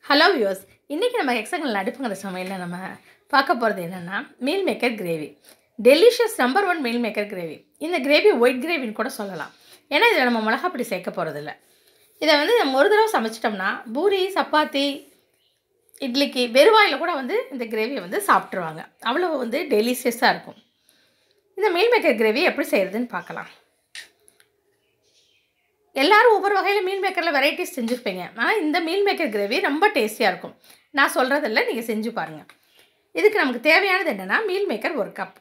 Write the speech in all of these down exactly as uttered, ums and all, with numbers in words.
Hello viewers, இன்றைக்கி நம்ம hexagonal அடுப்புங்கிற சமையலில் நம்ம பார்க்க போகிறது என்னென்னா meal maker gravy. Delicious number one meal maker gravy. இந்த கிரேவி ஒயிட் கிரேவின்னு கூட சொல்லலாம். ஏன்னா இதில் நம்ம மிளகாப்பொடி சேர்க்க போகிறதில்ல. இதை வந்து நம்ம ஒரு தடவை சமைச்சிட்டோம்னா பூரி, சப்பாத்தி, இட்லிக்கு வெறுவாயில் கூட வந்து இந்த கிரேவியை வந்து சாப்பிட்ருவாங்க. அவ்வளோ வந்து டெலிஷியஸாக இருக்கும். இந்த மீல் மேக்கர் கிரேவி எப்படி செய்கிறதுன்னு பார்க்கலாம். எல்லோரும் ஒவ்வொரு வகையில் மீல் மேக்கரில் வெரைட்டிஸ் செஞ்சுருப்பீங்க. ஆனால் இந்த மீல் மேக்கர் கிரேவி ரொம்ப டேஸ்டியாக இருக்கும். நான் சொல்கிறதில்ல, நீங்கள் செஞ்சு பாருங்கள். இதுக்கு நமக்கு தேவையானது என்னென்னா, மீல் மேக்கர் ஒரு கப்,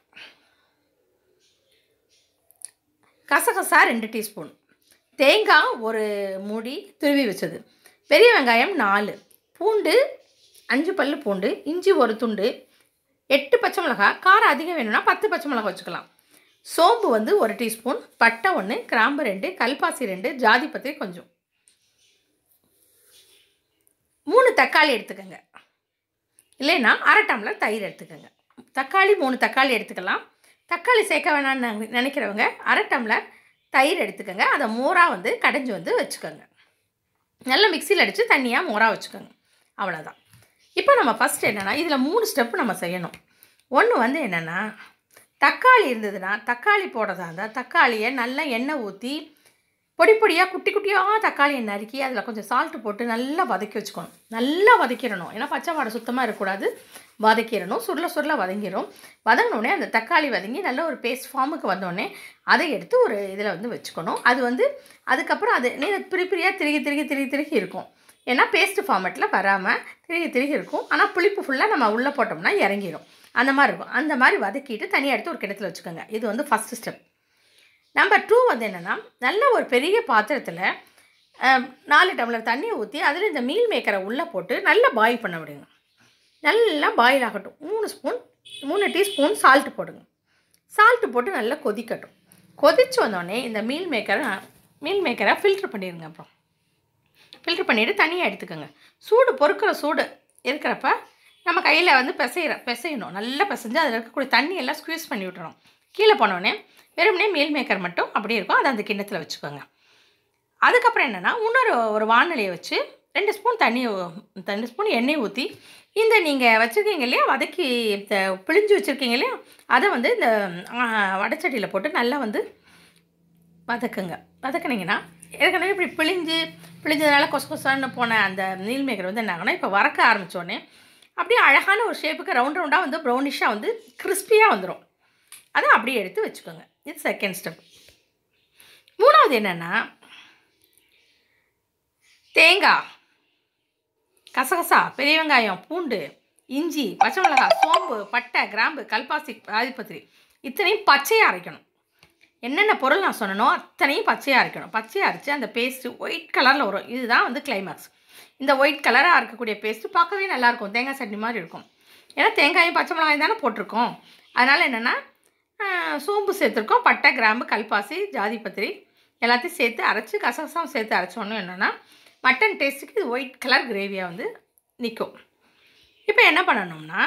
கசகசா ரெண்டு டீஸ்பூன், தேங்காய் ஒரு மூடி துருவி வச்சது, பெரிய வெங்காயம் நாலு, பூண்டு அஞ்சு பல் பூண்டு, இஞ்சி ஒரு துண்டு, எட்டு பச்சை மிளகாய், காரம் அதிகம் வேணும்னா பத்து பச்சை மிளகாய் வச்சுக்கலாம், சோம்பு வந்து ஒரு டீஸ்பூன், பட்டை ஒன்று, கிராம்பு ரெண்டு, கல்பாசி ரெண்டு, ஜாதிபத்திரி கொஞ்சம், மூணு தக்காளி எடுத்துக்கோங்க. இல்லைன்னா அரை டம்ளர் தயிர் எடுத்துக்கோங்க. தக்காளி மூணு தக்காளி எடுத்துக்கலாம். தக்காளி சேர்க்க வேணான்னு நினைக்கிறவங்க அரை டம்ளர் தயிர் எடுத்துக்கோங்க. அதை மோராக வந்து கடைஞ்சி வந்து வச்சுக்கோங்க. நல்லா மிக்சியில் அடித்து தண்ணியாக மோராக வச்சுக்கோங்க. அவ்வளோதான். இப்போ நம்ம ஃபஸ்ட் என்னென்னா, இதில் மூணு ஸ்டெப்பு நம்ம செய்யணும். ஒன்று வந்து என்னென்னா, தக்காளி இருந்ததுன்னா தக்காளி போடுறதா இருந்தால் தக்காளியை நல்லா எண்ணெய் ஊற்றி பொடி பொடியாக குட்டி குட்டியாக தக்காளியை நறுக்கி அதில் கொஞ்சம் சால்ட்டு போட்டு நல்லா வதக்கி வச்சுக்கணும். நல்லா வதக்கிடணும். ஏன்னா பச்சை வாடை சுத்தமாக இருக்கக்கூடாது. வதக்கிடணும். சுருள சுருள வதங்கிடும். வதங்கினோடனே அந்த தக்காளி வதங்கி நல்ல ஒரு பேஸ்ட் ஃபார்முக்கு வந்தோடனே அதை எடுத்து ஒரு இதில் வந்து வச்சுக்கணும். அது வந்து அதுக்கப்புறம் அது நீ பிரி பிரியாக திருகி திருகி திருகி திருகி இருக்கும். ஏன்னா பேஸ்ட்டு ஃபார்மேட்டில் வராமல் திருகி திருகி இருக்கும். ஆனால் புளிப்பு ஃபுல்லாக நம்ம உள்ளே போட்டோம்னா இறங்கிடும். அந்த மாதிரி இருக்கும். அந்த மாதிரி வதக்கிட்டு தனியாக எடுத்து ஒரு கிணத்துல வச்சுக்கோங்க. இது வந்து ஃபஸ்ட்டு ஸ்டெப். நம்பர் டூ வந்து என்னென்னா, நல்ல ஒரு பெரிய பாத்திரத்தில் நாலு டம்ளர் தண்ணியை ஊற்றி அதில் இந்த மீல் மேக்கரை உள்ளே போட்டு நல்லா பாயில் பண்ண விடுங்க. நல்லா பாயில் ஆகட்டும். மூணு ஸ்பூன் மூணு டீஸ்பூன் சால்ட்டு போடுங்க. சால்ட்டு போட்டு நல்லா கொதிக்கட்டும். கொதித்து வந்தோடனே இந்த மீல் மேக்கரை மீல் மேக்கரை ஃபில்ட்ரு பண்ணிடுங்க. அப்புறம் ஃபில்ட்ரு பண்ணிவிட்டு தனியாக எடுத்துக்கோங்க. சூடு பொறுக்கிற சூடு இருக்கிறப்ப நம்ம கையில் வந்து பிசைகிற பிசையணும். நல்லா பிசைஞ்சு அதில் இருக்கக்கூடிய தண்ணியெல்லாம் ஸ்க்வீஸ் பண்ணி விட்டுறணும். கீழே போனோடனே வெறுமனே மீல் மேக்கர் மட்டும் அப்படியே இருக்கும். அதை அந்த கிண்ணத்தில் வச்சுக்கோங்க. அதுக்கப்புறம் என்னென்னா, இன்னொரு ஒரு வானலியை வச்சு ரெண்டு ஸ்பூன் தண்ணி ரெண்டு ஸ்பூன் எண்ணெய் ஊற்றி இந்த நீங்கள் வச்சுருக்கீங்க இல்லையா, வதக்கி பிழிஞ்சு வச்சுருக்கீங்க இல்லையா, அதை வந்து இந்த வடைச்சட்டியில் போட்டு நல்லா வந்து வதக்குங்க. வதக்குனீங்கன்னா ஏற்கனவே இப்படி பிழிஞ்சு பிழிஞ்சதுனால கொச கொசான்னு போன அந்த மீல் மேக்கர் வந்து என்ன ஆகுனா, இப்போ வறக்க ஆரம்பித்தோடனே அப்படியே அழகான ஒரு ஷேப்புக்கு ரவுண்ட் ரவுண்டாக வந்து ப்ரௌனிஷாக வந்து கிறிஸ்பியாக வந்துடும். அதை அப்படியே எடுத்து வச்சுக்கோங்க. இது செகண்ட் ஸ்டெப். மூணாவது என்னென்னா, தேங்காய், கசகசா, பெரிய வெங்காயம், பூண்டு, இஞ்சி, பச்சை மிளகாய், சோம்பு, பட்டை, கிராம்பு, கல்பாசி, ஆதிபத்திரி இத்தனையும் பச்சையாக அரைக்கணும். என்னென்ன பொருள் நான் சொன்னனோ அத்தனையும் பச்சையாக அரைக்கணும். பச்சையாக அரைச்சி அந்த பேஸ்ட்டு ஒயிட் கலரில் வரும். இதுதான் வந்து கிளைமேக்ஸ். இந்த ஒயிட் கலராக இருக்கக்கூடிய பேஸ்ட்டு பார்க்கவே நல்லாயிருக்கும். தேங்காய் சட்னி மாதிரி இருக்கும். ஏன்னா தேங்காயும் பச்சை மிளகாயும் தானே போட்டிருக்கோம். அதனால் என்னென்னா, சோம்பு சேர்த்துருக்கோம், பட்டை, கிராம்பு, கல்பாசி, ஜாதிபத்திரி எல்லாத்தையும் சேர்த்து அரைச்சி கசகசாவும் சேர்த்து அரைச்சோன்னு என்னென்னா மட்டன் டேஸ்ட்டுக்கு இது ஒயிட் கலர் கிரேவியாக வந்து நிற்கும். இப்போ என்ன பண்ணணும்னா,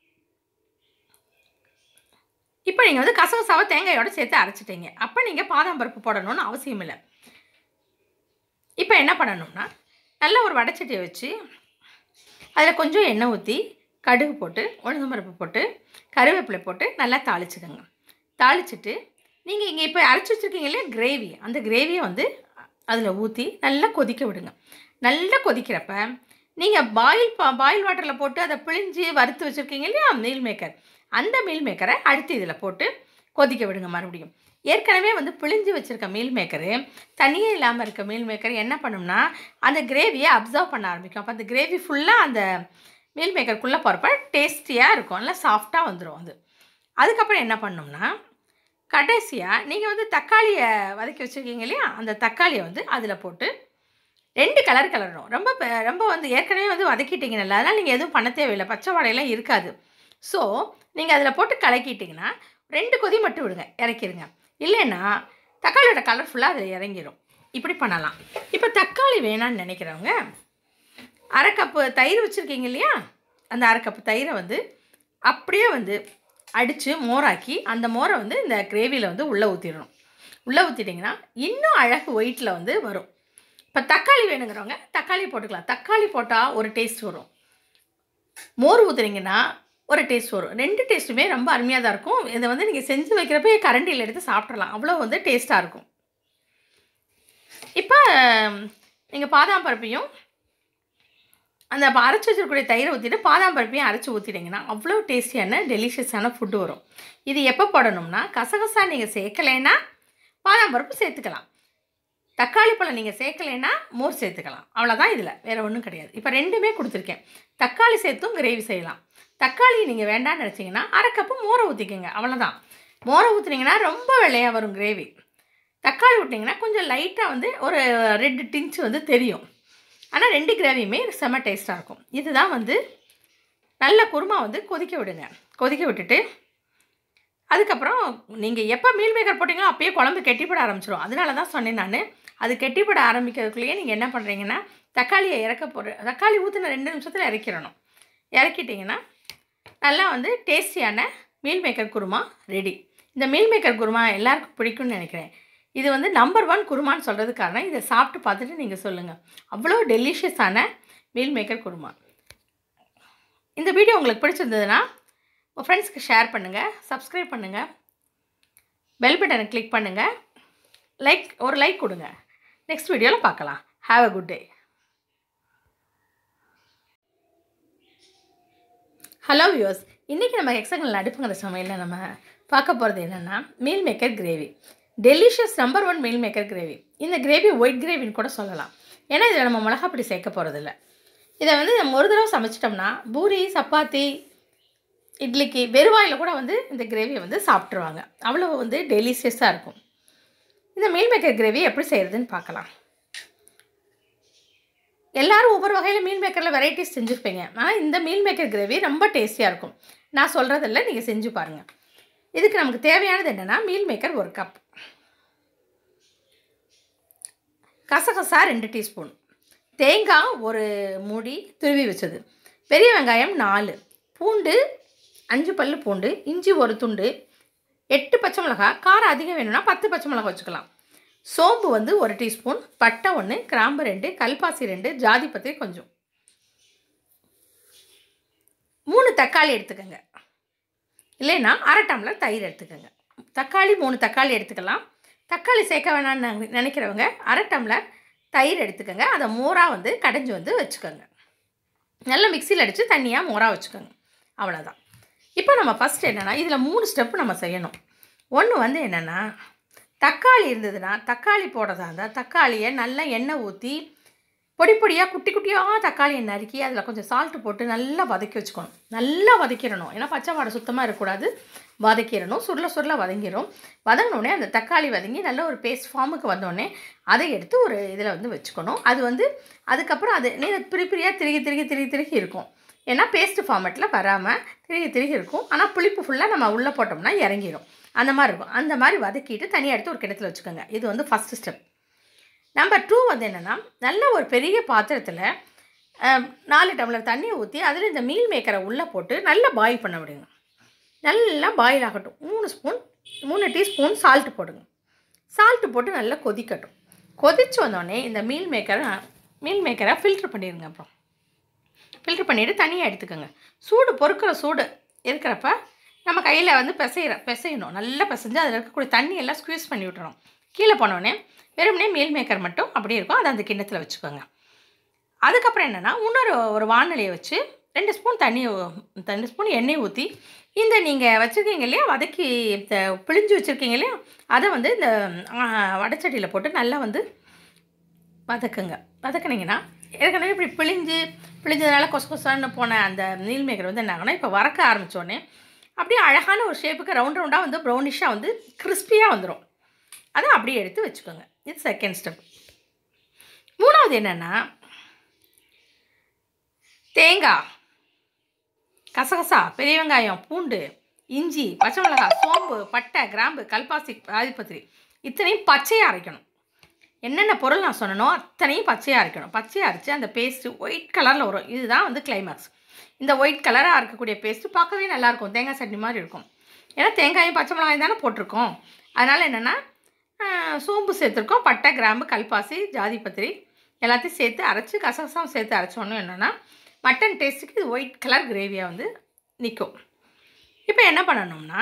இப்போ நீங்கள் வந்து கசகசாவை தேங்காயோடு சேர்த்து அரைச்சிட்டீங்க. அப்போ நீங்கள் பாதாம் பருப்பு போடணும்னு அவசியம் இல்லை. இப்போ என்ன பண்ணணும்னா, நல்ல ஒரு வடைச்சட்டியை வச்சு அதில் கொஞ்சம் எண்ணெய் ஊற்றி கடுகு போட்டு உளுந்தம் பருப்பு போட்டு கருவேப்பிலை போட்டு நல்லா தாளிச்சுக்கோங்க. தாளிச்சிட்டு நீங்கள் இங்கே இப்போ அரைச்சி வச்சுருக்கீங்க இல்லையா கிரேவி, அந்த கிரேவியை வந்து அதில் ஊற்றி நல்லா கொதிக்க விடுங்க. நல்லா கொதிக்கிறப்ப நீங்கள் பாயில் பாயில் வாட்டரில் போட்டு அதை பிழிஞ்சு வறுத்து வச்சுருக்கீங்க இல்லையா மீல் மேக்கர், அந்த மீல் மேக்கரை அடுத்து இதில் போட்டு கொதிக்க விடுங்க. மறுபடியும் ஏற்கனவே வந்து பிழிஞ்சு வச்சுருக்க மீல் மேக்கரு, தண்ணியே இல்லாமல் இருக்க மீல் மேக்கர் என்ன பண்ணும்னா அந்த கிரேவியை அப்சர்வ் பண்ண ஆரம்பிக்கும். அப்போ அந்த கிரேவி ஃபுல்லாக அந்த மீல் மேக்கருக்குள்ளே போகிறப்ப டேஸ்டியாக இருக்கும். நல்லா சாஃப்டாக வந்துடும் அது. அதுக்கப்புறம் என்ன பண்ணணும்னா, கடைசியாக நீங்கள் வந்து தக்காளியை வதக்கி வச்சுருக்கீங்க இல்லையா, அந்த தக்காளியை வந்து அதில் போட்டு ரெண்டு கலர் கலரணும். ரொம்ப ரொம்ப வந்து ஏற்கனவே வந்து வதக்கிட்டீங்க நல்லா, அதனால் நீங்கள் எதுவும் பண்ண தேவையில்லை. பச்சை வாடையெல்லாம் இருக்காது. ஸோ நீங்கள் அதில் போட்டு கலக்கிட்டிங்கன்னா ரெண்டு கொதி மட்டும் விடுங்க, இறக்கிடுங்க. இல்லைன்னா தக்காளியோட கலர் ஃபுல்லாக அதில் இறங்கிடும். இப்படி பண்ணலாம். இப்போ தக்காளி வேணான்னு நினைக்கிறவங்க அரை கப்பு தயிர் வச்சுருக்கீங்க இல்லையா, அந்த அரை கப்பு தயிரை வந்து அப்படியே வந்து அடித்து மோராக்கி அந்த மோரை வந்து இந்த கிரேவியில் வந்து உள்ளே ஊற்றிடணும். உள்ளே ஊற்றிட்டிங்கன்னா இன்னும் அழகு ஒயிட்டில் வந்து வரும். இப்போ தக்காளி வேணுங்கிறவங்க தக்காளி போட்டுக்கலாம். தக்காளி போட்டால் ஒரு டேஸ்ட் வரும். மோர் ஊற்றுனீங்கன்னா ஒரு டேஸ்ட் வரும். ரெண்டு டேஸ்ட்டுமே ரொம்ப அருமையாக தான் இருக்கும். இதை வந்து நீங்கள் செஞ்சு வைக்கிறப்ப கரண்டியில் எடுத்து சாப்பிட்றலாம். அவ்வளோ வந்து டேஸ்ட்டாக இருக்கும். இப்போ நீங்கள் பாதாம் பருப்பையும் அந்த அரைச்சி வச்சிருக்கக்கூடிய தயிரை ஊற்றிட்டு பாதாம் பருப்பையும் அரைச்சி ஊற்றிட்டிங்கன்னா அவ்வளோ டேஸ்டியான டெலிஷியஸான ஃபுட்டு வரும். இது எப்போ போடணும்னா, கசகசா நீங்கள் சேர்க்கலைன்னா பாதாம் பருப்பு சேர்த்துக்கலாம். தக்காளி பழம் நீங்கள் சேர்க்கலைன்னா மோர் சேர்த்துக்கலாம். அவ்வளோதான், இதில் வேறு ஒன்றும் கிடையாது. இப்போ ரெண்டுமே கொடுத்துருக்கேன். தக்காளி சேர்த்தும் கிரேவி செய்யலாம். தக்காளி நீங்கள் வேண்டாம்னு நினச்சிங்கன்னா அரை கப்பு மோரை ஊற்றிக்கோங்க. அவ்வளோதான். மோரை ஊற்றுனீங்கன்னா ரொம்ப வெள்ளையாக வரும் கிரேவி. தக்காளி விட்டிங்கன்னா கொஞ்சம் லைட்டாக வந்து ஒரு ரெட் டின்ச் வந்து தெரியும். ஆனால் ரெண்டு கிரேவியுமே செம்ம டேஸ்ட்டாக இருக்கும். இதுதான் வந்து நல்ல குருமா வந்து கொதிக்க விடுங்க. கொதிக்க விட்டுட்டு அதுக்கப்புறம் நீங்கள் எப்போ மீல் மேக்கர் போட்டிங்களோ அப்போயே குழம்பு கெட்டிப்பட ஆரம்பிச்சிடும். அதனால தான் சொன்னேன் நான். அது கெட்டிப்பட ஆரம்பிக்கிறதுக்குள்ளேயே நீங்கள் என்ன பண்ணுறீங்கன்னா, தக்காளியை இறக்க போகிற தக்காளி ஊற்றின ரெண்டு நிமிஷத்தில் இறக்கிடணும். இறக்கிட்டிங்கன்னா நல்லா வந்து டேஸ்டியான மீல் மேக்கர் குருமா ரெடி. இந்த மீல் மேக்கர் குருமா எல்லாருக்கும் பிடிக்கும்னு நினைக்கிறேன். இது வந்து நம்பர் ஒன் குருமான்னு சொல்கிறது காரணம் இதை சாப்பிட்டு பார்த்துட்டு நீங்கள் சொல்லுங்கள். அவ்வளோ டெலிஷியஸான மீல் மேக்கர் குருமா. இந்த வீடியோ உங்களுக்கு பிடிச்சிருந்ததுன்னா உங்கள் ஃப்ரெண்ட்ஸ்க்கு ஷேர் பண்ணுங்கள், சப்ஸ்கிரைப் பண்ணுங்கள், பெல் பட்டனை கிளிக் பண்ணுங்கள், லைக் ஒரு லைக் கொடுங்க. நெக்ஸ்ட் வீடியோவில் பார்க்கலாம். Have a good day. Hello viewers, இன்றைக்கி நம்ம ஹெக்ஸாகனல் அடுப்புங்கிற சமையலில் நம்ம பார்க்க போகிறது என்னென்னா meal maker gravy. Delicious number one meal maker gravy. இந்த கிரேவி ஒயிட் கிரேவின்னு கூட சொல்லலாம். ஏன்னா இதில் நம்ம மிளகாப்பொடி சேர்க்க போகிறதில்ல. இதை வந்து நம்ம ஒரு தடவை சமைச்சிட்டோம்னா பூரி, சப்பாத்தி, இட்லிக்கு வெறுவாயில் கூட வந்து இந்த கிரேவியை வந்து சாப்பிட்ருவாங்க. அவ்வளோ வந்து டெலிஷியஸாக இருக்கும். இந்த மீல் மேக்கர் கிரேவி எப்படி செய்கிறதுன்னு பார்க்கலாம். எல்லோரும் ஒவ்வொரு வகையில் மீல் மேக்கரில் வெரைட்டிஸ் செஞ்சுருப்பீங்க. ஆனால் இந்த மீல் மேக்கர் கிரேவி ரொம்ப டேஸ்டியாக இருக்கும். நான் சொல்கிறதில்ல, நீங்கள் செஞ்சு பாருங்கள். இதுக்கு நமக்கு தேவையானது என்னென்னா, மீல் மேக்கர் ஒரு கப், கசகசா ரெண்டு டீஸ்பூன், தேங்காய் ஒரு மூடி துருவி வச்சது, பெரிய வெங்காயம் நாலு, பூண்டு அஞ்சு பல்லு பூண்டு, இஞ்சி ஒரு துண்டு, எட்டு பச்சை மிளகாய், காரம் அதிகம் வேணும்னா பத்து பச்சை மிளகாய் வச்சுக்கலாம், சோம்பு வந்து ஒரு டீஸ்பூன், பட்டை ஒன்று, கிராம்பு ரெண்டு, கல்பாசி ரெண்டு, ஜாதிபத்திரி கொஞ்சம், மூணு தக்காளி எடுத்துக்கோங்க. இல்லைன்னா அரை டம்ளர் தயிர் எடுத்துக்கோங்க. தக்காளி மூணு தக்காளி எடுத்துக்கலாம். தக்காளி சேர்க்க வேணான்னு நினைக்கிறவங்க அரை டம்ளர் தயிர் எடுத்துக்கோங்க. அதை மோராக வந்து கடைஞ்சி வந்து வச்சுக்கோங்க. நல்லா மிக்சியில் அடித்து தண்ணியாக மோராக வச்சுக்கோங்க. அவ்வளோதான். இப்போ நம்ம ஃபஸ்ட் என்னென்னா, இதில் மூணு ஸ்டெப்பு நம்ம செய்யணும். ஒன்று வந்து என்னென்னா, தக்காளி இருந்ததுன்னா தக்காளி போடுறதா இருந்தால் தக்காளியை நல்லா எண்ணெய் ஊற்றி பொடி பொடியாக குட்டி குட்டியாக தக்காளியை நறுக்கி அதில் கொஞ்சம் சால்ட்டு போட்டு நல்லா வதக்கி வச்சுக்கணும். நல்லா வதக்கிடணும். ஏன்னா பச்சை வாடை சுத்தமாக இருக்கக்கூடாது. வதக்கிடணும். சுருள சுருள வதங்கிடும். வதங்கினோடனே அந்த தக்காளி வதங்கி நல்ல ஒரு பேஸ்ட் ஃபார்முக்கு வந்தோடனே அதை எடுத்து ஒரு இதில் வந்து வச்சுக்கணும். அது வந்து அதுக்கப்புறம் அது நீங்கள் பிரி பிரியாக திருகி திருகி திருகி திருகி இருக்கும். ஏன்னா பேஸ்ட்டு ஃபார்மேட்டில் வராமல் திருகி திருகி இருக்கும். ஆனால் புளிப்பு ஃபுல்லாக நம்ம உள்ளே போட்டோம்னா இறங்கிடும். அந்த மாதிரி இருக்கும். அந்த மாதிரி வதக்கிட்டு தனியாக எடுத்து ஒரு கிணத்துல வச்சுக்கோங்க. இது வந்து ஃபஸ்ட்டு ஸ்டெப். நம்பர் டூ வந்து என்னென்னா, நல்ல ஒரு பெரிய பாத்திரத்தில் நாலு டம்ளர் தண்ணியை ஊற்றி அதில் இந்த மீல் மேக்கரை உள்ளே போட்டு நல்லா பாயில் பண்ண விடுங்க. நல்லா பாயில் ஆகட்டும். மூணு ஸ்பூன் மூணு டீஸ்பூன் சால்ட்டு போடுங்க. சால்ட்டு போட்டு நல்லா கொதிக்கட்டும். கொதித்து வந்தோடனே இந்த மீல் மேக்கரை மீல் மேக்கரை ஃபில்ட்ரு பண்ணிடுங்க. அப்புறம் ஃபில்ட்ரு பண்ணிவிட்டு தனியாக எடுத்துக்கோங்க. சூடு பொறுக்கிற சூடு இருக்கிறப்ப நம்ம கையில் வந்து பிசைகிற பிசையணும். நல்லா பிசைஞ்சு அதில் இருக்கக்கூடிய தண்ணியெல்லாம் ஸ்க்வீஸ் பண்ணி விட்டுறணும். கீழே போனோடனே வெறுமனே மீல் மேக்கர் மட்டும் அப்படியே இருக்கும். அதை அந்த கிண்ணத்தில் வச்சுக்கோங்க. அதுக்கப்புறம் என்னென்னா, இன்னொரு ஒரு வானலியை வச்சு ரெண்டு ஸ்பூன் தண்ணி ரெண்டு ஸ்பூன் எண்ணெய் ஊற்றி இந்த நீங்கள் வச்சுருக்கீங்க இல்லையா, வதக்கி பிழிஞ்சு வச்சுருக்கீங்க இல்லையா, அதை வந்து இந்த வடைச்சட்டியில் போட்டு நல்லா வந்து வதக்குங்க. வதக்குனீங்கன்னா ஏற்கனவே இப்படி பிழிஞ்சு பிழிஞ்சதுனால கொச கொசான்னு போன அந்த மீல் மேக்கர் வந்து என்ன ஆகுனா, இப்போ வறக்க ஆரம்பித்தோடனே அப்படியே அழகான ஒரு ஷேப்புக்கு ரவுண்ட் ரவுண்டாக வந்து ப்ரௌனிஷாக வந்து கிறிஸ்பியாக வந்துடும். அதை அப்படியே எடுத்து வச்சுக்கோங்க. இது செகண்ட் ஸ்டெப். மூணாவது என்னென்னா, தேங்காய், கசகசா, பெரிய வெங்காயம், பூண்டு, இஞ்சி, பச்சை மிளகாய், சோம்பு, பட்டை, கிராம்பு, கல்பாசி, ஆதிபத்திரி இத்தனையும் பச்சையாக அரைக்கணும். என்னென்ன பொருள் நான் சொன்னனோ அத்தனையும் பச்சையாக அரைக்கணும். பச்சையாக அரைச்சி அந்த பேஸ்ட்டு ஒயிட் கலரில் வரும். இதுதான் வந்து கிளைமேக்ஸ். இந்த ஒயிட் கலராக இருக்கக்கூடிய பேஸ்ட்டு பார்க்கவே நல்லாயிருக்கும். தேங்காய் சட்னி மாதிரி இருக்கும். ஏன்னா தேங்காயும் பச்சை மிளகாயும் தானே போட்டிருக்கோம். அதனால் என்னென்னா, சோம்பு சேர்த்துருக்கோம், பட்டை, கிராம்பு, கல்பாசி, ஜாதிபத்திரி, எல்லாத்தையும் சேர்த்து அரைச்சி கசகசாவும் சேர்த்து அரைச்சோன்னு என்னென்னா மட்டன் டேஸ்ட்டுக்கு இது ஒயிட் கலர் கிரேவியாக வந்து நிற்கும். இப்போ என்ன பண்ணணும்னா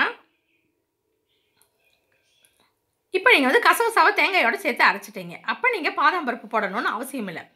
இப்போ நீங்கள் வந்து கசகசாவை தேங்காயோடு சேர்த்து அரைச்சிட்டீங்க. அப்போ நீங்கள் பாதாம் பருப்பு போடணும்னு அவசியம் இல்லை.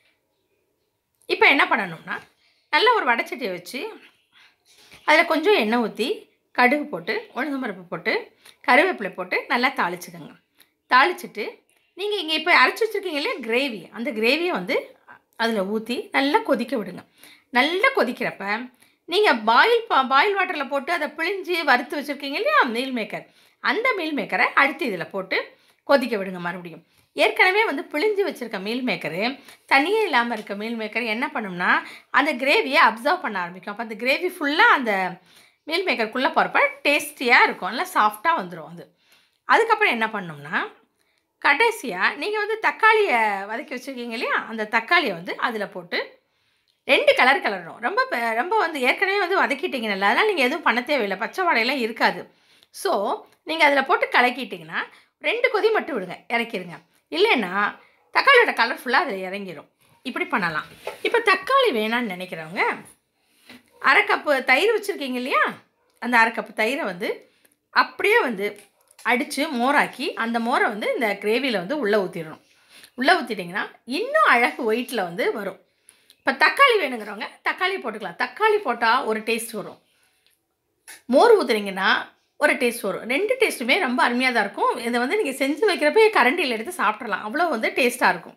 இப்போ என்ன பண்ணணும்னா நல்ல ஒரு வடைச்சட்டியை வச்சு அதில் கொஞ்சம் எண்ணெய் ஊற்றி கடுகு போட்டு உளுந்தம் பருப்பு போட்டு கருவேப்பிலை போட்டு நல்லா தாளிச்சுக்கோங்க. தாளிச்சிட்டு நீங்கள் இங்கே இப்போ அரைச்சி வச்சுருக்கீங்க இல்லையா கிரேவி, அந்த கிரேவியை வந்து அதில் ஊற்றி நல்லா கொதிக்க விடுங்க. நல்லா கொதிக்கிறப்ப நீங்கள் பாயில் பா பாயில் வாட்டரில் போட்டு அதை பிழிஞ்சு வறுத்து வச்சுருக்கீங்க இல்லையா மீல் மேக்கர், அந்த மீல் மேக்கரை அடுத்து இதில் போட்டு கொதிக்க விடுங்க. மறுபடியும் ஏற்கனவே வந்து பிழிஞ்சு வச்சுருக்க மீல் மேக்கரு தனியே இல்லாமல் இருக்க மீல் மேக்கர் என்ன பண்ணும்னா அந்த கிரேவியை அப்சர்வ் பண்ண ஆரம்பிக்கும். அப்போ அந்த கிரேவி ஃபுல்லாக அந்த மீல் மேக்கருக்குள்ளே போகிறப்ப டேஸ்டியாக இருக்கும், நல்லா சாஃப்டாக வந்துடும் அது. அதுக்கப்புறம் என்ன பண்ணணும்னா கடைசியாக நீங்கள் வந்து தக்காளியை வதக்கி வச்சுருக்கீங்க இல்லையா, அந்த தக்காளியை வந்து அதில் போட்டு ரெண்டு கலர் கலரணும். ரொம்ப ரொம்ப வந்து ஏற்கனவே வந்து வதக்கிட்டீங்க நல்லா, அதனால் நீங்கள் எதுவும் பண்ண தேவையில்லை, பச்சை வாடையெல்லாம் இருக்காது. ஸோ நீங்கள் அதில் போட்டு கலக்கிட்டிங்கன்னா ரெண்டு கொதி மட்டும் விடுங்க, இறக்கிடுங்க. இல்லைன்னா தக்காளியோட கலர் ஃபுல்லாக அதில் இறங்கிடும். இப்படி பண்ணலாம். இப்போ தக்காளி வேணான்னு நினைக்கிறவங்க அரை கப்பு தயிர் வச்சுருக்கீங்க இல்லையா, அந்த அரை கப்பு தயிரை வந்து அப்படியே வந்து அடித்து மோராக்கி அந்த மோரை வந்து இந்த கிரேவியில் வந்து உள்ளே ஊற்றிடணும். உள்ளே ஊற்றிட்டிங்கன்னா இன்னும் அழகு ஒயிட்டில் வந்து வரும். இப்போ தக்காளி வேணுங்கிறவங்க தக்காளி போட்டுக்கலாம். தக்காளி போட்டால் ஒரு டேஸ்ட் வரும், மோர் ஊற்றுறீங்கன்னா ஒரு டேஸ்ட் வரும். ரெண்டு டேஸ்ட்டுமே ரொம்ப அருமையாக தான் இருக்கும். இதை வந்து நீங்கள் செஞ்சு வைக்கிறப்ப கரண்டியில் எடுத்து சாப்பிட்றலாம், அவ்வளோ வந்து டேஸ்ட்டாக இருக்கும்.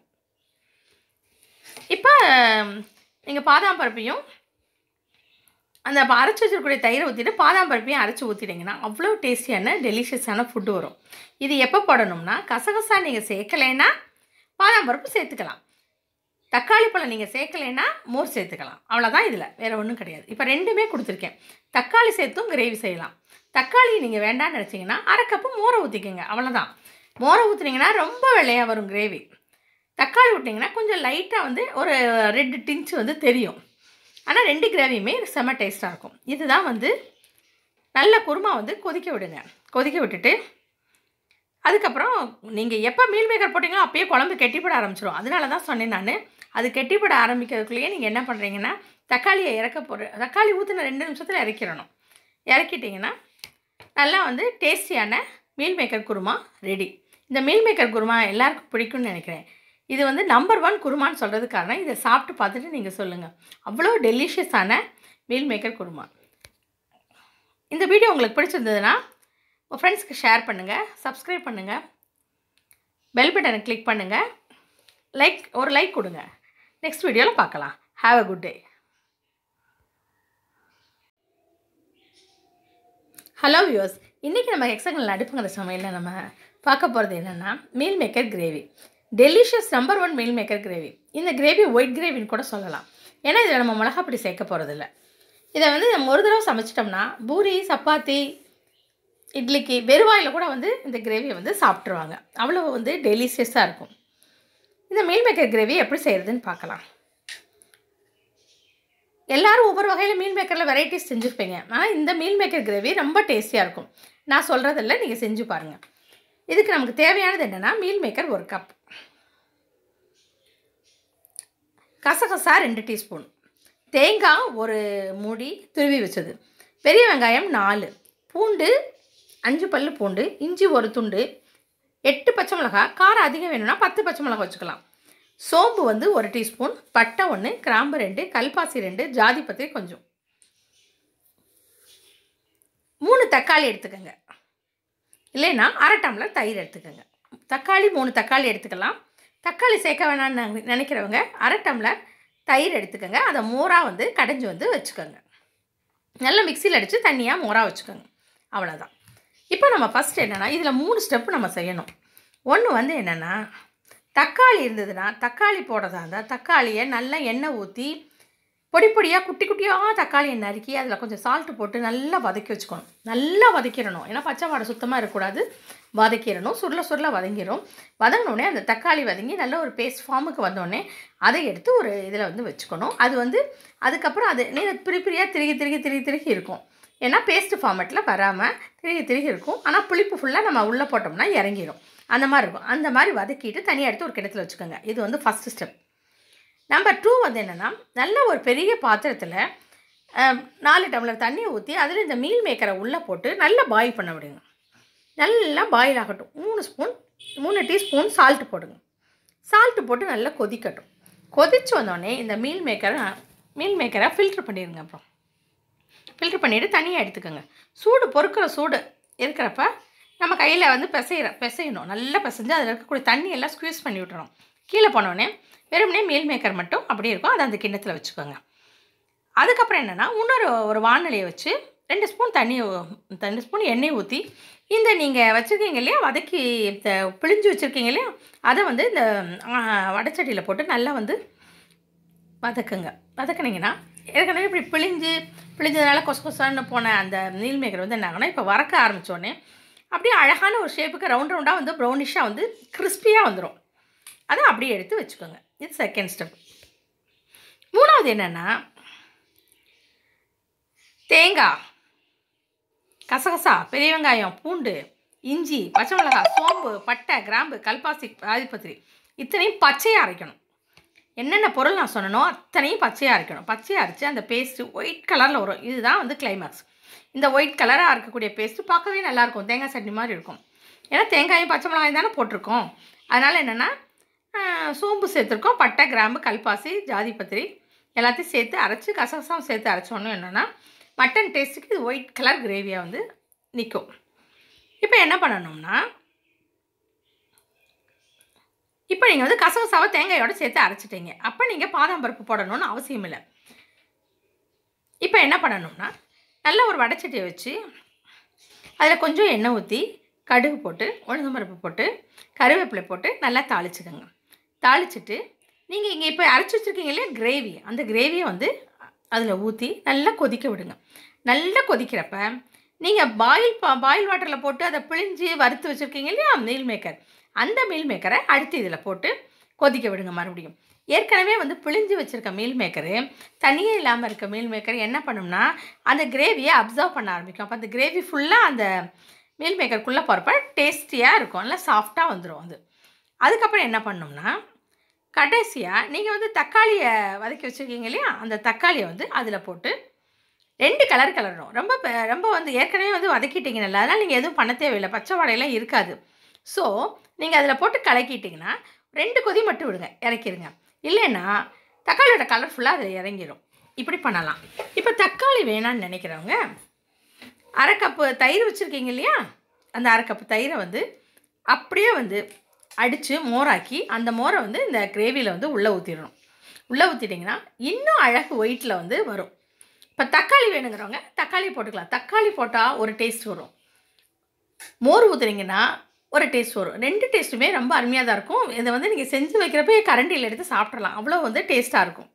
இப்போ நீங்கள் பாதாம் பருப்பையும் அந்த அரைச்சி வச்சிருக்கக்கூடிய தயிரை ஊற்றிட்டு பாதாம் பருப்பையும் அரைச்சி ஊற்றிட்டிங்கன்னா அவ்வளோ டேஸ்டியான டெலிஷியஸான ஃபுட்டு வரும். இது எப்போ போடணும்னா கசகசா நீங்கள் சேர்க்கலைன்னா பாதாம் பருப்பு சேர்த்துக்கலாம், தக்காளி பழம் நீங்கள் சேர்க்கலைன்னா மோர் சேர்த்துக்கலாம், அவ்வளோதான். இதில் வேறு ஒன்றும் கிடையாது. இப்போ ரெண்டுமே கொடுத்துருக்கேன். தக்காளி சேர்த்தும் கிரேவி செய்யலாம். தக்காளி நீங்கள் வேண்டான்னு நினச்சிங்கன்னா அரை கப்பு மோரை ஊற்றிக்கோங்க, அவ்வளோதான். மோரை ஊற்றுனீங்கன்னா ரொம்ப வெள்ளையாக வரும் கிரேவி. தக்காளி விட்டிங்கன்னா கொஞ்சம் லைட்டாக வந்து ஒரு ரெட் டின்ச் வந்து தெரியும். ஆனால் ரெண்டு கிரேவியுமே செம்ம டேஸ்ட்டாக இருக்கும். இதுதான் வந்து நல்ல குருமா வந்து கொதிக்க விடுங்க. கொதிக்க விட்டுட்டு அதுக்கப்புறம் நீங்கள் எப்போ மீல் மேக்கர் போட்டிங்களோ அப்போயே குழம்பு கெட்டிப்பட ஆரம்பிச்சிடும். அதனால தான் சொன்னேன் நான், அது கெட்டிப்பட ஆரம்பிக்கிறதுக்குள்ளேயே நீங்கள் என்ன பண்ணுறீங்கன்னா தக்காளியை இறக்க போகிற தக்காளி ஊற்றின ரெண்டு நிமிஷத்தில் இறக்கிடணும். இறக்கிட்டிங்கன்னா நல்லா வந்து டேஸ்டியான மீல் மேக்கர் குருமா ரெடி. இந்த மீல் மேக்கர் குருமா எல்லாருக்கும் பிடிக்கும்னு நினைக்கிறேன். இது வந்து நம்பர் ஒன் குருமான்னு சொல்கிறது காரணம் இதை சாப்பிட்டு பார்த்துட்டு நீங்கள் சொல்லுங்கள், அவ்வளோ டெலிஷியஸான மீல் மேக்கர் குருமா. இந்த வீடியோ உங்களுக்கு பிடிச்சிருந்ததுன்னா உங்கள் ஃப்ரெண்ட்ஸ்க்கு ஷேர் பண்ணுங்கள், சப்ஸ்கிரைப் பண்ணுங்கள், பெல் பட்டனை கிளிக் பண்ணுங்கள், லைக் ஒரு லைக் கொடுங்க. நெக்ஸ்ட் வீடியோவில் பார்க்கலாம். Have a good day. Hello viewers, இன்றைக்கி நம்ம ஹெக்ஸாகனல் அடுப்புங்கிற சமையலில் நம்ம பார்க்க போகிறது என்னென்னா meal maker gravy. Delicious number one meal maker gravy. இந்த கிரேவி ஒயிட் கிரேவின்னு கூட சொல்லலாம், ஏன்னா இதில் நம்ம மிளகாப்பொடி சேர்க்க போகிறதில்ல. இதை வந்து நம்ம ஒரு தடவை சமைச்சிட்டோம்னா பூரி, சப்பாத்தி, இட்லிக்கு வெறுவாயில் கூட வந்து இந்த கிரேவியை வந்து சாப்பிட்ருவாங்க, அவ்வளோ வந்து டெலிஷியஸாக இருக்கும். இந்த மீல் மேக்கர் கிரேவி எப்படி செய்கிறதுன்னு பார்க்கலாம். எல்லோரும் ஒவ்வொரு வகையில் மீல் மேக்கரில் வெரைட்டிஸ் செஞ்சுருப்பீங்க, ஆனால் இந்த மீல் மேக்கர் கிரேவி ரொம்ப டேஸ்டியாக இருக்கும். நான் சொல்கிறதில்ல, நீங்கள் செஞ்சு பாருங்கள். இதுக்கு நமக்கு தேவையானது என்னென்னா மீல் மேக்கர் ஒரு கப், கசகசா ரெண்டு டீஸ்பூன், தேங்காய் ஒரு மூடி துருவி வச்சது, பெரிய வெங்காயம் நாலு, பூண்டு அஞ்சு பல்லு பூண்டு, இஞ்சி ஒரு துண்டு, எட்டு பச்சை மிளகாய், காரம் அதிகம் வேணும்னா பத்து பச்சை மிளகாய் வச்சுக்கலாம், சோம்பு வந்து ஒரு டீஸ்பூன், பட்டை ஒன்று, கிராம்பு ரெண்டு, கல்பாசி ரெண்டு, ஜாதிபத்திரி கொஞ்சம், மூணு தக்காளி எடுத்துக்கோங்க, இல்லைன்னா அரை டம்ளர் தயிர் எடுத்துக்கோங்க. தக்காளி மூணு தக்காளி எடுத்துக்கலாம். தக்காளி சேர்க்க வேணான்னு நினைக்கிறவங்க அரை டம்ளர் தயிர் எடுத்துக்கோங்க. அதை மோராக வந்து கடைஞ்சி வந்து வச்சுக்கோங்க. நல்லா மிக்சியில் அடித்து தண்ணியாக மோராக வச்சுக்கோங்க, அவ்வளோதான். இப்போ நம்ம ஃபஸ்ட் என்னென்னா இதில் மூணு ஸ்டெப்பு நம்ம செய்யணும். ஒன்று வந்து என்னென்னா தக்காளி இருந்ததுன்னா தக்காளி போடுறதா இருந்தால் தக்காளியை நல்லா எண்ணெய் ஊற்றி பொடி பொடியாக குட்டி குட்டியாக தக்காளியை நறுக்கி அதில் கொஞ்சம் சால்ட்டு போட்டு நல்லா வதக்கி வச்சுக்கணும். நல்லா வதக்கிடணும், ஏன்னா பச்சை வாடை சுத்தமாக இருக்கக்கூடாது. வதக்கிடணும், சுருள சுருள வதங்கிடும். வதங்கினோடனே அந்த தக்காளி வதங்கி நல்ல ஒரு பேஸ்ட் ஃபார்முக்கு வந்தோடனே அதை எடுத்து ஒரு இதில் வந்து வச்சுக்கணும். அது வந்து அதுக்கப்புறம் அது நீங்கள் பிரி பிரியாக திருகி திருகி திருகி திருகி இருக்கும், ஏன்னா பேஸ்ட்டு ஃபார்மேட்டில் வராமல் திருகி திருகி இருக்கும். ஆனால் புளிப்பு ஃபுல்லாக நம்ம உள்ளே போட்டோம்னா இறங்கிடும். அந்த மாதிரி இருக்கும். அந்த மாதிரி வதக்கிட்டு தனியாக எடுத்து ஒரு கிணத்துல வச்சுக்கோங்க. இது வந்து ஃபஸ்ட்டு ஸ்டெப். நம்பர் டூ வந்து என்னென்னா, நல்ல ஒரு பெரிய பாத்திரத்தில் நாலு டம்ளர் தண்ணியை ஊற்றி அதில் இந்த மீல் மேக்கரை உள்ளே போட்டு நல்லா பாயில் பண்ண விடுங்க. நல்லா பாயில் ஆகட்டும். மூணு ஸ்பூன் மூணு டீஸ்பூன் சால்ட்டு போடுங்க. சால்ட்டு போட்டு நல்லா கொதிக்கட்டும். கொதித்து வந்தோடனே இந்த மீல் மேக்கரை மீல் மேக்கரை ஃபில்ட்ரு பண்ணிடுங்க. அப்புறம் ஃபில்ட்ரு பண்ணிவிட்டு தனியாக எடுத்துக்கோங்க. சூடு பொறுக்கிற சூடு இருக்கிறப்ப நம்ம கையில் வந்து பிசைகிற பிசையணும். நல்லா பிசைஞ்சு அதில் இருக்கக்கூடிய தண்ணி எல்லாம் ஸ்க்வீஸ் பண்ணி விட்டுறோம். கீழே போனோடனே வெறுமனே மீல் மேக்கர் மட்டும் அப்படியே இருக்கும். அதை அந்த கிண்ணத்தில் வச்சுக்கோங்க. அதுக்கப்புறம் என்னென்னா, இன்னொரு ஒரு வானொலியை வச்சு ரெண்டு ஸ்பூன் தண்ணி ரெண்டு ஸ்பூன் எண்ணெய் ஊற்றி இந்த நீங்கள் வச்சுருக்கீங்க இல்லையா, வதக்கி இந்த பிழிஞ்சு வச்சுருக்கீங்க இல்லையா, அதை வந்து இந்த வடைச்சட்டியில் போட்டு நல்லா வந்து வதக்குங்க. வதக்குனிங்கன்னா ஏற்கனவே இப்படி பிழிஞ்சு பிழிஞ்சதுனால கொச கொசான்னு போன அந்த மீல் மேக்கர் வந்து என்ன ஆகுனா, இப்போ வறக்க ஆரம்பித்தோடனே அப்படியே அழகான ஒரு ஷேப்புக்கு ரவுண்ட் ரவுண்டாக வந்து ப்ரௌனிஷாக வந்து கிறிஸ்பியாக வந்துடும். அதை அப்படியே எடுத்து வச்சுக்கோங்க. இது செகண்ட் ஸ்டெப். மூணாவது என்னென்னா, தேங்காய், கசகசா, பெரிய வெங்காயம், பூண்டு, இஞ்சி, பச்சை மிளகாய், சோம்பு, பட்டை, கிராம்பு, கல்பாசி, ஆதிப்பத்திரி இத்தனையும் பச்சையாக அரைக்கணும். என்னென்ன பொருள் நான் சொன்னனோ அத்தனையும் பச்சையாக அரைக்கணும். பச்சையாக அரைச்சி அந்த பேஸ்ட்டு ஒயிட் கலரில் வரும். இதுதான் வந்து கிளைமேக்ஸ். இந்த ஒயிட் கலராக இருக்கக்கூடிய பேஸ்ட்டு பார்க்கவே நல்லாயிருக்கும். தேங்காய் சட்னி மாதிரி இருக்கும். ஏன்னா தேங்காயும் பச்சை மிளகாயும் தானே போட்டிருக்கோம். அதனால் என்னென்னா, சோம்பு சேர்த்துருக்கோம், பட்டை, கிராம்பு, கல்பாசி, ஜாதிபத்திரி எல்லாத்தையும் சேர்த்து அரைச்சி கசகசாவும் சேர்த்து அரைச்சோன்னு என்னென்னா மட்டன் டேஸ்ட்டுக்கு இது ஒயிட் கலர் கிரேவியாக வந்து நிற்கும். இப்போ என்ன பண்ணணும்னா, இப்போ நீங்கள் வந்து கசகசாவை தேங்காயோடு சேர்த்து அரைச்சிட்டீங்க. அப்போ நீங்கள் பாதாம் பருப்பு போடணும்னு அவசியம் இல்லை. இப்போ என்ன பண்ணணும்னா, நல்ல ஒரு வடைச்சட்டியை வச்சு அதில் கொஞ்சம் எண்ணெய் ஊற்றி கடுகு போட்டு உளுந்தம் பருப்பு போட்டு கருவேப்பிலை போட்டு நல்லா தாளிச்சுக்கோங்க. தாளிச்சிட்டு நீங்கள் இங்கே இப்போ அரைச்சி வச்சுருக்கீங்க இல்லையா கிரேவி, அந்த கிரேவியை வந்து அதில் ஊற்றி நல்லா கொதிக்க விடுங்க. நல்லா கொதிக்கிறப்ப நீங்கள் பாயில் பா பாயில் வாட்டரில் போட்டு அதை பிழிஞ்சு வறுத்து வச்சுருக்கீங்க இல்லையா மீல் மேக்கர், அந்த மீல் மேக்கரை அடுத்து இதில் போட்டு கொதிக்க விடுங்க. மறுபடியும் ஏற்கனவே வந்து பிழிஞ்சு வச்சுருக்க மீல் மேக்கரு தனியே இல்லாமல் இருக்க மீல் மேக்கர் என்ன பண்ணும்னா, அந்த கிரேவியை அப்சர்வ் பண்ண ஆரம்பிக்கும். அப்போ அந்த கிரேவி ஃபுல்லாக அந்த மீல் மேக்கருக்குள்ளே போகிறப்ப டேஸ்டியாக இருக்கும், நல்லா சாஃப்டாக வந்துடும் அது. அதுக்கப்புறம் என்ன பண்ணணும்னா, கடைசியாக நீங்கள் வந்து தக்காளியை வதக்கி வச்சுருக்கீங்க இல்லையா, அந்த தக்காளியை வந்து அதில் போட்டு ரெண்டு கலர் கலரணும். ரொம்ப ரொம்ப வந்து ஏற்கனவே வந்து வதக்கிட்டீங்கல்ல, அதனால் நீங்கள் எதுவும் பண்ண தேவையில்லை, பச்சை வாடையெல்லாம் இருக்காது. ஸோ நீங்கள் அதில் போட்டு கலக்கிட்டிங்கன்னா ரெண்டு கொதி மட்டும் விடுங்க, இறக்கிடுங்க. இல்லைன்னா தக்காளியோட கலர் ஃபுல்லாக அதில் இறங்கிடும். இப்படி பண்ணலாம். இப்போ தக்காளி வேணான்னு நினைக்கிறவங்க அரை கப்பு தயிர் வச்சுருக்கீங்க இல்லையா, அந்த அரை கப்பு தயிரை வந்து அப்படியே வந்து அடித்து மோராக்கி அந்த மோரை வந்து இந்த கிரேவியில் வந்து உள்ளே ஊற்றிடணும். உள்ளே ஊற்றிட்டிங்கன்னா இன்னும் அழகு ஒயிட்டில் வந்து வரும். இப்போ தக்காளி வேணுங்கிறவங்க தக்காளி போட்டுக்கலாம். தக்காளி போட்டால் ஒரு டேஸ்ட் வரும், மோர் ஊற்றுறீங்கன்னா ஒரு டேஸ்ட் வரும். ரெண்டு டேஸ்ட்டுமே ரொம்ப அருமையாக தான் இருக்கும். இதை வந்து நீங்கள் செஞ்சு வைக்கிறப்ப கரண்டியில் எடுத்து சாப்பிட்றலாம், அவ்வளோ வந்து டேஸ்ட்டாக இருக்கும்.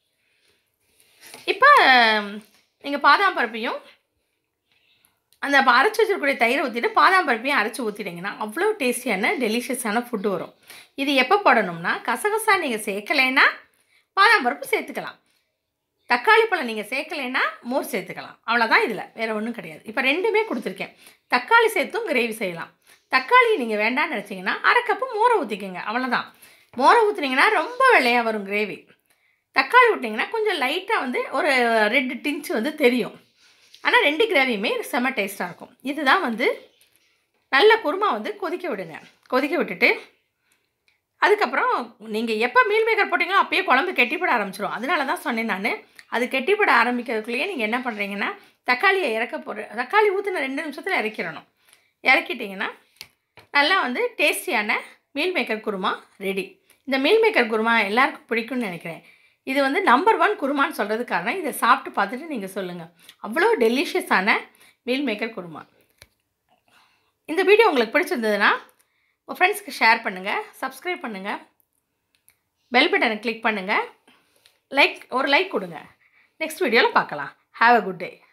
இப்போ நீங்கள் பாதாம் பருப்பையும் அந்த அரைச்சி வச்சிருக்கக்கூடிய தயிரை ஊற்றிட்டு பாதாம் பருப்பையும் அரைச்சி ஊற்றிட்டிங்கன்னா அவ்வளோ டேஸ்டியான டெலிஷியஸான ஃபுட்டு வரும். இது எப்போ போடணும்னா, கசகசா நீங்கள் சேர்க்கலைன்னா பாதாம் பருப்பு சேர்த்துக்கலாம், தக்காளி பழம் நீங்கள் சேர்க்கலைன்னா மோர் சேர்த்துக்கலாம். அவ்வளோதான், இதில் வேறு ஒன்றும் கிடையாது. இப்போ ரெண்டுமே கொடுத்துருக்கேன். தக்காளி சேர்த்தும் கிரேவி செய்யலாம். தக்காளி நீங்கள் வேண்டான்னு நினச்சிங்கன்னா அரை கப்பு மோரை ஊற்றிக்கோங்க, அவ்வளோதான். மோரை ஊற்றுனீங்கன்னா ரொம்ப வெள்ளையாக வரும் கிரேவி. தக்காளி விட்டிங்கன்னா கொஞ்சம் லைட்டாக வந்து ஒரு ரெட் டின்ச் வந்து தெரியும். ஆனால் ரெண்டு கிரேவியுமே செம்ம டேஸ்ட்டாக இருக்கும். இதுதான் வந்து நல்ல குருமா வந்து கொதிக்க விடுங்க. கொதிக்க விட்டுட்டு அதுக்கப்புறம் நீங்கள் எப்போ மீல் மேக்கர் போட்டிங்களோ அப்போயே குழம்பு கெட்டிப்பட ஆரம்பிச்சிடும். அதனால தான் சொன்னேன் நான், அது கெட்டிப்பட ஆரம்பிக்கிறதுக்குள்ளேயே நீங்கள் என்ன பண்ணுறீங்கன்னா, தக்காளியை இறக்க போகிற தக்காளி ஊற்றின ரெண்டு நிமிஷத்தில் இறக்கிடணும். இறக்கிட்டிங்கன்னா நல்லா வந்து டேஸ்டியான மீல் மேக்கர் குருமா ரெடி. இந்த மீல் மேக்கர் குருமா எல்லாருக்கும் பிடிக்கும்னு நினைக்கிறேன். இது வந்து நம்பர் ஒன் குருமான்னு சொல்கிறது காரணம், இதை சாப்பிட்டு பார்த்துட்டு நீங்கள் சொல்லுங்கள். அவ்வளோ டெலிஷியஸான மீல் மேக்கர் குருமா. இந்த வீடியோ உங்களுக்கு பிடிச்சிருந்ததுன்னா உங்கள் ஃப்ரெண்ட்ஸ்க்கு ஷேர் பண்ணுங்கள், சப்ஸ்கிரைப் பண்ணுங்கள், பெல் பட்டனை கிளிக் பண்ணுங்கள், லைக் ஒரு லைக் கொடுங்க. நெக்ஸ்ட் வீடியோவில் பார்க்கலாம். Have a good day.